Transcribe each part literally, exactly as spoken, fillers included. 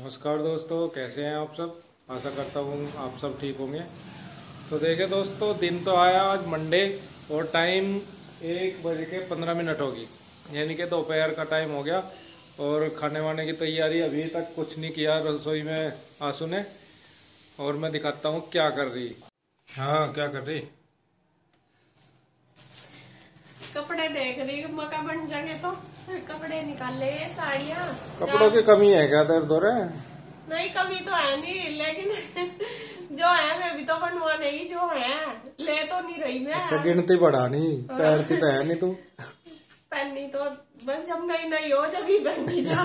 नमस्कार दोस्तों, कैसे हैं आप सब। आशा करता हूँ आप सब ठीक होंगे। तो देखिए दोस्तों, दिन तो आया आज मंडे और टाइम एक बजे के पंद्रह मिनट होगी, यानी कि दोपहर का टाइम हो गया। और खाने वाने की तैयारी अभी तक कुछ नहीं किया रसोई में आंसू ने। और मैं दिखाता हूँ क्या कर रही। हाँ, क्या कर रही? कपड़े देख रही, मका बन जाएंगे तो फिर कपड़े निकाल ले। साड़ियाँ, कपड़ों की कमी है क्या तेरे दो रे? नहीं, कमी तो है नहीं, लेकिन जो है मैं भी तो बनवा नहीं, जो है ले तो नहीं रही मैं। अच्छा, गिनती बढ़ा नहीं, पहनती तो है नहीं तू। पहननी तो बस जब नई नई हो जब ही पहननी जा।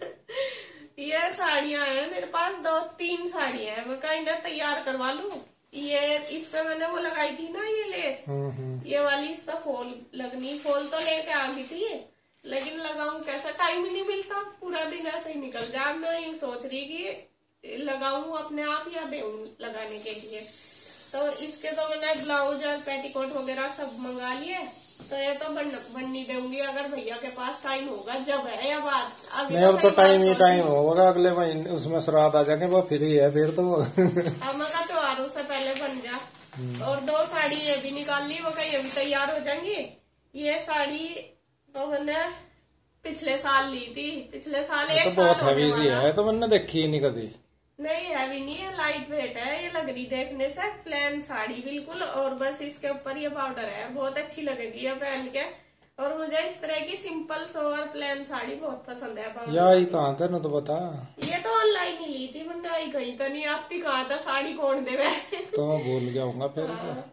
ये साड़ियाँ हैं मेरे पास, दो तीन साड़ियाँ हैं, मैं कहीं ना तैयार करवा लूं। ये इस पे मैंने वो लगाई थी ना, ये लेस, ये वाली, इस पे फॉल लगनी। फॉल तो लेके आ गई थी, लेकिन लगाऊं कैसा, टाइम ही नहीं मिलता, पूरा दिन ऐसे ही निकल जाए। मैं यूँ सोच रही कि लगाऊं अपने आप या देऊं लगाने के लिए। तो इसके तो मैंने ब्लाउज और पेटीकोट वगैरह सब मंगा लिए। तो ये तो बन बननी दूंगी अगर भैया के पास टाइम होगा, जब है या बाद। अभी नहीं, अब तो टाइम ही टाइम होगा, अगले महीने उसमें श्राद्ध आ जाएंगे, वो फ्री है फिर तो। अब मका त्योहारों से पहले बन जा। और दो साड़ी ये भी निकाल ली, वो कहीं ये भी तैयार हो जाएंगी। ये साड़ी तो मैंने पिछले साल ली थी, पिछले साल एक तो साल बहुत हैवी सी है, तो मैंने देखी ही नहीं कभी। नहीं, हैवी नहीं है, लाइट वेट है। ये लग रही देखने से प्लेन साड़ी बिल्कुल, और बस इसके ऊपर ये पाउडर है, बहुत अच्छी लगेगी ये पहन के। और मुझे इस तरह की सिंपल सोवर प्लेन साड़ी बहुत पसंद है। यार ये कहाँ था ना, तो बता। ये तो ऑनलाइन ही ली थी मैंने, आई कहीं तो नहीं आती, कहा था साड़ी कौन देवे। तो मैं भूल गया हूँ फिर। हाँ,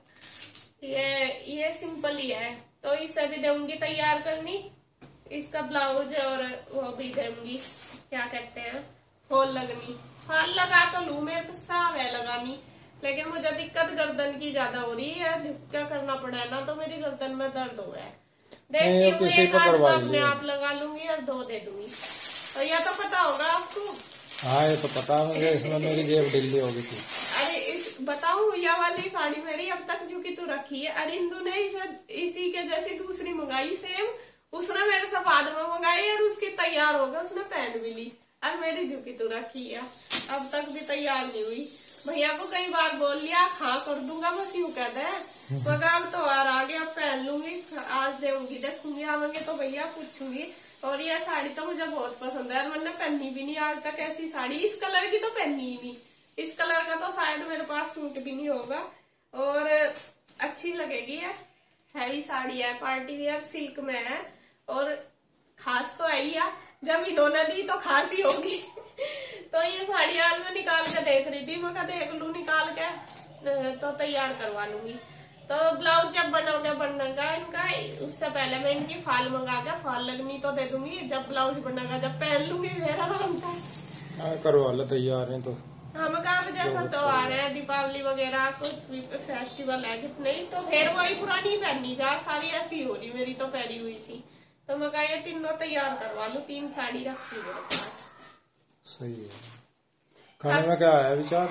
ये ये सिंपल ही है, तो इसे भी दूंगी तैयार करनी। इसका ब्लाउज और वो भी दूंगी, क्या कहते हैं, फॉल लगनी। फॉल लगा तो लू, मेरे को साव है लगानी, लेकिन मुझे दिक्कत गर्दन की ज्यादा हो रही है, झुका करना पड़ा है ना, तो मेरी गर्दन में दर्द हो गया है। देखती हूँ, एक आध को अपने आप लगा लूंगी और दो दे दूंगी। तो यह तो पता होगा आपको। हाँ, ये तो पता है मुझे, इसमें मेरी जेब ढीली हो गई थी। अरे इस बताऊं, यह वाली साड़ी मेरी अब तक झुकी तो रखी है। अरिंदु ने इसे इसी के जैसी दूसरी मंगाई सेम, उसने मेरे से बाद में मंगाई और उसकी तैयार हो गया, उसने पहन भी ली। अब मेरी झुकी तो रखी है, अब तक भी तैयार नहीं हुई। भैया को कई बार बोल लिया, हाँ कर दूंगा, बस यूं कहते हैं। मगर अब तो आ आगे, अब पहन लूंगी, आज देऊंगी, देखूंगी, आवेंगे तो भैया पूछूंगी। और ये साड़ी तो मुझे बहुत पसंद है, मैंने पहनी भी नहीं आज तक ऐसी साड़ी। इस कलर की तो पहनी ही नहीं, इस कलर का तो शायद मेरे पास सूट भी नहीं होगा, और अच्छी लगेगी। है हैवी साड़ी है, पार्टी वेयर, सिल्क में है, और खास तो है ही है, जब इन्होंने दी तो खास ही होगी। तो ये साड़ी आज मैं निकाल के देख रही थी, मैं देख लू निकाल के तो तैयार करवा लूंगी। तो ब्लाउज जब बनोगे बनना इनका, उससे पहले मैं इनकी फाल मंगा के फाल लगनी तो दे दूंगी। जब ब्लाउज बनेगा, जब पहन लूंगी, फिर आराम से करवा लो तैयार है तो। हाँ, मैं कहा जैसा तो आ रहा है, दीपावली वगैरह कुछ भी फेस्टिवल है कितने, तो फिर वही पुरानी पहननी जा, सारी ऐसी हो रही मेरी तो पहनी हुई सी। तो मैं कहा ये तीनों तैयार करवा लूं, तीन साड़ी रखी मेरे पास। सही है। खाने में क्या है विचार?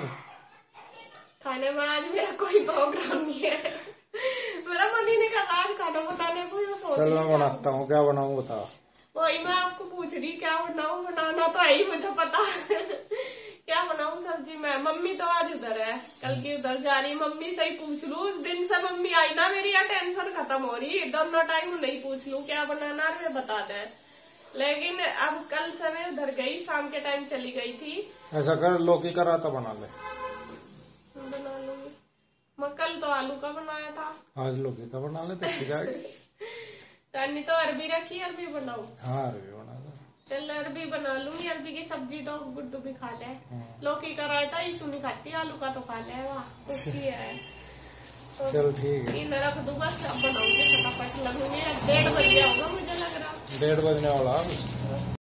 खाने में आज मेरा कोई प्रोग्राम नहीं है, मेरा मन ही नहीं कर रहा आज खाना बनाने को। ये सोच चल मैं बनाता हूँ, क्या बनाऊँ बता। वही मैं आपको पूछ रही, क्या बनाऊँ, बनाना तो है ही मुझे पता। क्या बनाऊँ सब्जी में? मम्मी तो आज उधर है, कल की उधर जा रही, मम्मी से ही पूछ लूँ। उस दिन से मम्मी आई ना, मेरी यहाँ टेंशन खत्म हो रही, दोनों टाइम नहीं पूछ लूँ क्या बनाना है, वे बता दे। लेकिन अब कल से मैं उधर गई, शाम के टाइम चली गई थी। ऐसा कर, लौकी का रायता बना ले। बना लूंगी मैं, कल तो आलू का बनाया था, आज लौकी का बना ले, देखी जाएगी। करनी तो अरबी रखी, अरबी बनाऊं? हाँ, अरबी बना ले। चल अरबी बना लूंगी, अरबी की सब्जी तो गुड्डू भी खा ले। लौकी का रायता ईशु नहीं खाती, आलू का तो खा ले, वाह कुछ है। तो चल ठीक है, इन रख दूं बस, अब बनाऊंगी फटाफट, लगूंगी। डेढ़ बज गया होगा मुझे लग रहा, डेढ़ बजने वाला।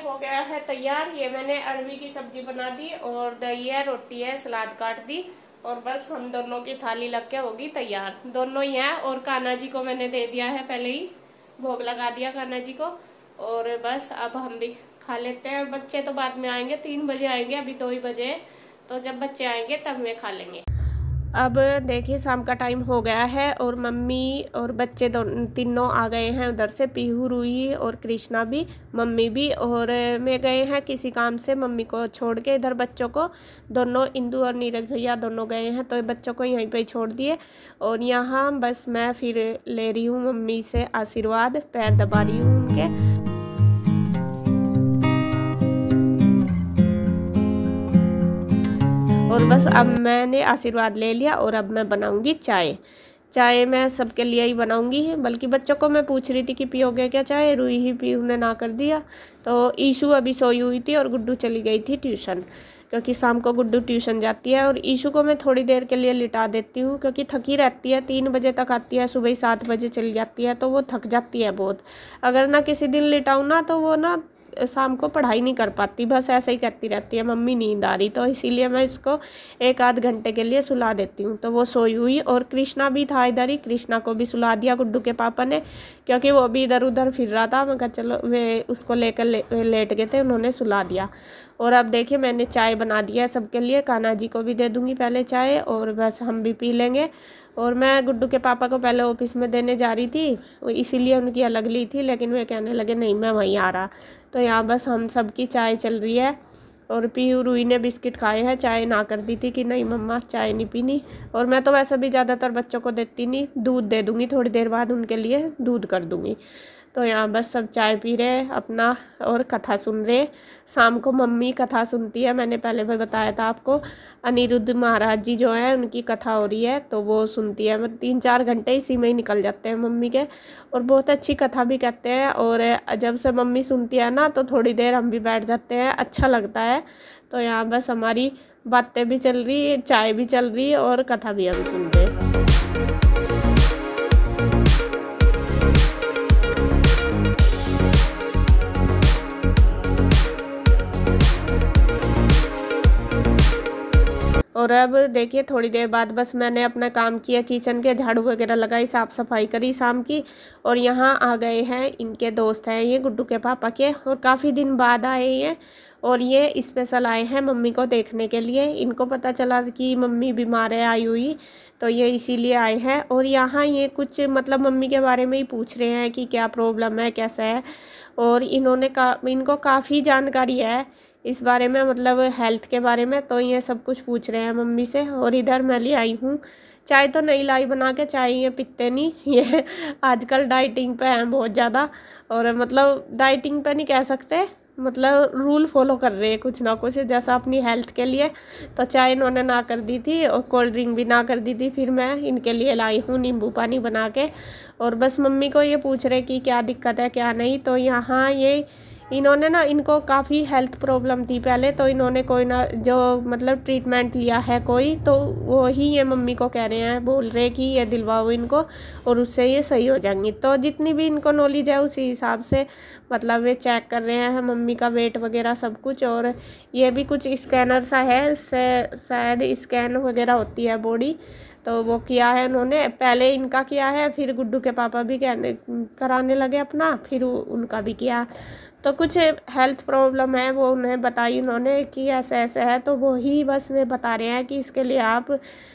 हो गया है तैयार। ये मैंने अरबी की सब्जी बना दी और दही है, रोटी है, सलाद काट दी और बस हम दोनों की थाली लग के होगी तैयार। दोनों ही हैं और कान्हा जी को मैंने दे दिया है, पहले ही भोग लगा दिया कान्हा जी को। और बस अब हम भी खा लेते हैं। बच्चे तो बाद में आएंगे, तीन बजे आएंगे, अभी दो ही बजे, तो जब बच्चे आएंगे तब वे खा लेंगे। अब देखिए शाम का टाइम हो गया है और मम्मी और बच्चे दोनों तीनों आ गए हैं उधर से, पीहू, रूही और कृष्णा भी, मम्मी भी, और मैं गए हैं किसी काम से मम्मी को छोड़ के इधर बच्चों को। दोनों इंदू और नीरज भैया दोनों गए हैं, तो बच्चों को यहीं पे छोड़ दिए और यहाँ बस मैं फिर ले रही हूँ मम्मी से आशीर्वाद, पैर दबा रही हूँ उनके। और बस अब मैंने आशीर्वाद ले लिया और अब मैं बनाऊंगी चाय। चाय मैं सबके लिए ही बनाऊंगी, बल्कि बच्चों को मैं पूछ रही थी कि पियोगे क्या चाय, रूही ही पी, उन्हें ना कर दिया। तो ईशू अभी सोई हुई थी और गुड्डू चली गई थी ट्यूशन, क्योंकि शाम को गुड्डू ट्यूशन जाती है। और ईशू को मैं थोड़ी देर के लिए लिटा देती हूँ, क्योंकि थकी रहती है, तीन बजे तक आती है, सुबह सात बजे चली जाती है, तो वो थक जाती है बहुत। अगर ना किसी दिन लिटाऊँ ना तो वो ना शाम को पढ़ाई नहीं कर पाती, बस ऐसे ही कहती रहती है मम्मी नींद आ रही। तो इसीलिए मैं इसको एक आध घंटे के लिए सुला देती हूँ। तो वो सोई हुई और कृष्णा भी था इधर ही, कृष्णा को भी सुला दिया गुड्डू के पापा ने, क्योंकि वो भी इधर उधर फिर रहा था। मैं कहा चलो, वे उसको लेकर ले, लेट गए थे, उन्होंने सुला दिया। और अब देखिए मैंने चाय बना दिया है सबके लिए, कान्हा जी को भी दे दूँगी पहले चाय और बस हम भी पी लेंगे। और मैं गुड्डू के पापा को पहले ऑफिस में देने जा रही थी, इसीलिए उनकी अलग ली थी, लेकिन वे कहने लगे नहीं मैं वहीं आ रहा। तो यहाँ बस हम सबकी चाय चल रही है। और पीहू, रूही ने बिस्किट खाए हैं, चाय ना कर दी थी कि नहीं मम्मा चाय नहीं पीनी। और मैं तो वैसे भी ज़्यादातर बच्चों को देती नहीं, दूध दे दूँगी थोड़ी देर बाद, उनके लिए दूध कर दूँगी। तो यहाँ बस सब चाय पी रहे अपना और कथा सुन रहे। शाम को मम्मी कथा सुनती है, मैंने पहले भी बताया था आपको, अनिरुद्ध महाराज जी जो हैं उनकी कथा हो रही है, तो वो सुनती है। मतलब तीन चार घंटे इसी में ही निकल जाते हैं मम्मी के, और बहुत अच्छी कथा भी कहते हैं। और जब से मम्मी सुनती है ना तो थोड़ी देर हम भी बैठ जाते हैं, अच्छा लगता है। तो यहाँ बस हमारी बातें भी चल रही, चाय भी चल रही और कथा भी हम सुन रहे हैं। और अब देखिए थोड़ी देर बाद बस मैंने अपना काम किया, किचन के झाड़ू वगैरह लगाई, साफ़ सफाई करी शाम की। और यहाँ आ गए हैं इनके दोस्त हैं ये गुड्डू के पापा के, और काफ़ी दिन बाद आए हैं। और ये स्पेशल आए हैं मम्मी को देखने के लिए, इनको पता चला कि मम्मी बीमार है आई हुई, तो ये इसीलिए आए हैं। और यहाँ ये कुछ मतलब मम्मी के बारे में ही पूछ रहे हैं कि क्या प्रॉब्लम है, कैसा है। और इन्होंने का इनको काफ़ी जानकारी है इस बारे में, मतलब हेल्थ के बारे में, तो ये सब कुछ पूछ रहे हैं मम्मी से। और इधर मैं ले आई हूँ चाय, तो नहीं लाई बना के, चाय ये पीते नहीं, ये आजकल डाइटिंग पे हैं बहुत ज़्यादा। और मतलब डाइटिंग पे नहीं कह सकते, मतलब रूल फॉलो कर रहे हैं कुछ ना कुछ, जैसा अपनी हेल्थ के लिए। तो चाय इन्होंने ना कर दी थी और कोल्ड ड्रिंक भी ना कर दी थी, फिर मैं इनके लिए लाई हूँ नींबू पानी बना के। और बस मम्मी को ये पूछ रहे कि क्या दिक्कत है क्या नहीं। तो यहाँ ये इन्होंने ना, इनको काफ़ी हेल्थ प्रॉब्लम थी पहले, तो इन्होंने कोई ना जो मतलब ट्रीटमेंट लिया है कोई, तो वो ही ये मम्मी को कह रहे हैं, बोल रहे कि ये दिलवाओ इनको और उससे ये सही हो जाएंगी। तो जितनी भी इनको नॉलेज है उसी हिसाब से मतलब वे चेक कर रहे हैं मम्मी का वेट वगैरह सब कुछ। और ये भी कुछ स्कैनर सा है, इससे शायद स्कैन वगैरह होती है बॉडी, तो वो किया है उन्होंने, पहले इनका किया है, फिर गुड्डू के पापा भी कहने कराने लगे अपना, फिर उनका भी किया। तो कुछ हेल्थ प्रॉब्लम है वो उन्हें बताई उन्होंने कि ऐसे ऐसे है, तो वो ही बस वे बता रहे हैं कि इसके लिए आप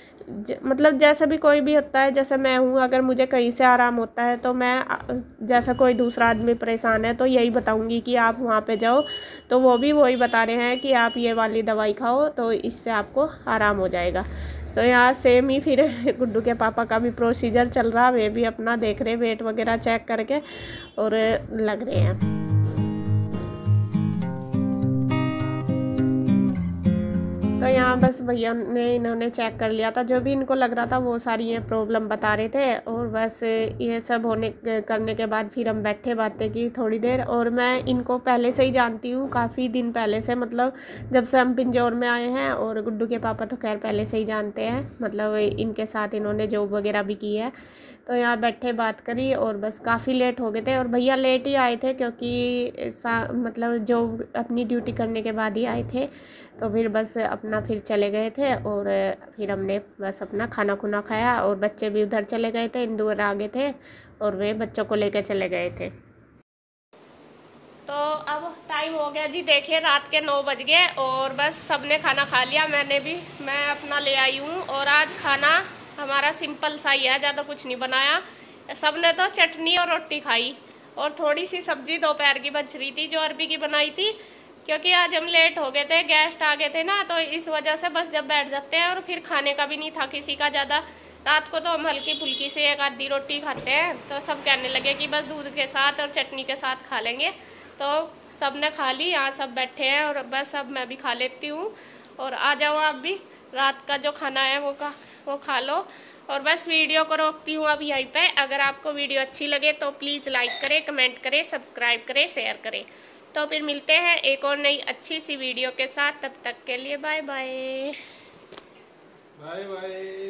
ज, मतलब जैसा भी कोई भी होता है, जैसे मैं हूँ, अगर मुझे कहीं से आराम होता है तो मैं जैसा कोई दूसरा आदमी परेशान है तो यही बताऊँगी कि आप वहाँ पे जाओ। तो वो भी वही बता रहे हैं कि आप ये वाली दवाई खाओ तो इससे आपको आराम हो जाएगा। तो यहाँ सेम ही फिर गुड्डू के पापा का भी प्रोसीजर चल रहा, वे भी अपना देख रहे वेट वगैरह चेक करके और लग रहे हैं। तो यहाँ यहाँ बस भैया ने इन्होंने चेक कर लिया था, जो भी इनको लग रहा था वो सारी ये प्रॉब्लम बता रहे थे। और बस ये सब होने करने के बाद फिर हम बैठे बातें की थोड़ी देर। और मैं इनको पहले से ही जानती हूँ, काफ़ी दिन पहले से, मतलब जब से हम पिंजौर में आए हैं। और गुड्डू के पापा तो खैर पहले से ही जानते हैं, मतलब इनके साथ इन्होंने जॉब वगैरह भी की है। तो यहाँ बैठे बात करी और बस काफ़ी लेट हो गए थे। और भैया लेट ही आए थे क्योंकि मतलब जो अपनी ड्यूटी करने के बाद ही आए थे। तो फिर बस अपना फिर चले गए थे। और फिर हमने बस अपना खाना खुना खाया और बच्चे भी उधर चले गए थे, इंदौर आ गए थे और वे बच्चों को लेकर चले गए थे। तो अब टाइम हो गया जी, देखिए रात के नौ बज गए और बस सबने खाना खा लिया, मैंने भी, मैं अपना ले आई हूँ। और आज खाना हमारा सिंपल सा ही है, ज़्यादा कुछ नहीं बनाया। सबने तो चटनी और रोटी खाई और थोड़ी सी सब्जी दोपहर की बच रही थी जो अरबी की बनाई थी, क्योंकि आज हम लेट हो गए थे, गेस्ट आ गए थे ना, तो इस वजह से बस जब बैठ जाते हैं और फिर खाने का भी नहीं था किसी का ज़्यादा। रात को तो हम हल्की फुल्की से एक आधी रोटी खाते हैं, तो सब कहने लगे कि बस दूध के साथ और चटनी के साथ खा लेंगे। तो सब ने खा ली, यहाँ सब बैठे हैं और बस अब मैं भी खा लेती हूँ। और आ जाओ आप भी, रात का जो खाना है वो का वो खा लो। और बस वीडियो को रोकती हूँ अब यहीं पे। अगर आपको वीडियो अच्छी लगे तो प्लीज़ लाइक करें, कमेंट करें, सब्सक्राइब करें, शेयर करें। तो फिर मिलते हैं एक और नई अच्छी सी वीडियो के साथ, तब तक के लिए बाय बाय। Bye bye.